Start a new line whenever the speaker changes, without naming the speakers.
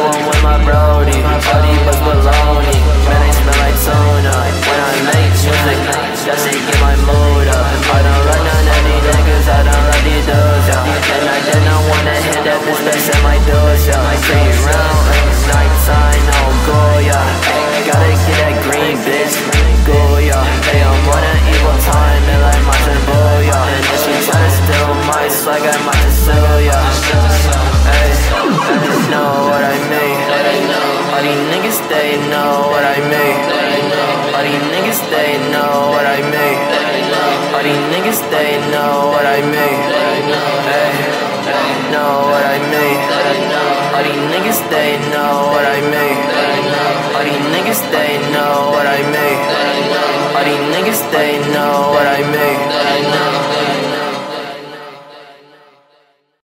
one with my brody. All these buzz baloney. Man, they smell like tuna. When I make music, that shit get my mood up. I don't run none of these niggas, I don't run these dudes, yeah. And I did not wanna hit that bitch that said my dudes, yeah. Pretty round, nighttime, no go, yeah. Gotta get that green bitch, go, yeah. Hey, I'm on an evil time, and like my bull, yeah. And if she tryna steal my swag, I might just sue, yeah. Hey, know what I mean. All these niggas, they know what I mean. All these niggas, they know what I mean. All these niggas, they know what I mean. Hey, know what I mean. All these niggas, they know what I mean. All these niggas, they know what I mean. All these niggas, they know what I mean.